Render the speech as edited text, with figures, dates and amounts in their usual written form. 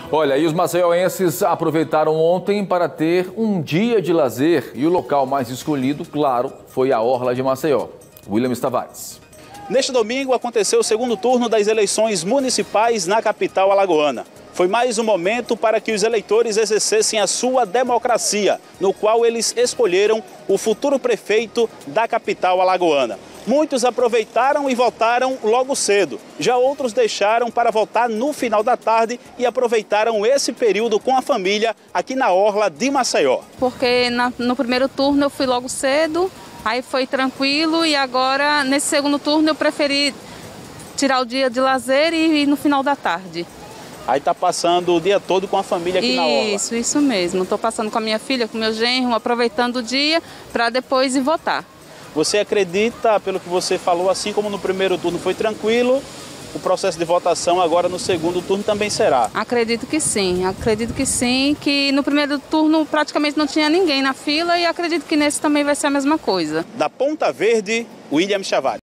Olha, e os maceioenses aproveitaram ontem para ter um dia de lazer e o local mais escolhido, claro, foi a Orla de Maceió. William Tavares. Neste domingo aconteceu o segundo turno das eleições municipais na capital alagoana. Foi mais um momento para que os eleitores exercessem a sua democracia, no qual eles escolheram o futuro prefeito da capital alagoana. Muitos aproveitaram e votaram logo cedo. Já outros deixaram para votar no final da tarde e aproveitaram esse período com a família aqui na Orla de Maceió. Porque no primeiro turno eu fui logo cedo, aí foi tranquilo e agora nesse segundo turno eu preferi tirar o dia de lazer e ir no final da tarde. Aí tá passando o dia todo com a família aqui na Orla. Isso mesmo. Estou passando com a minha filha, com meu genro, aproveitando o dia para depois ir votar. Você acredita, pelo que você falou, assim como no primeiro turno foi tranquilo, o processo de votação agora no segundo turno também será? Acredito que sim, que no primeiro turno praticamente não tinha ninguém na fila e acredito que nesse também vai ser a mesma coisa. Da Ponta Verde, William Tavares.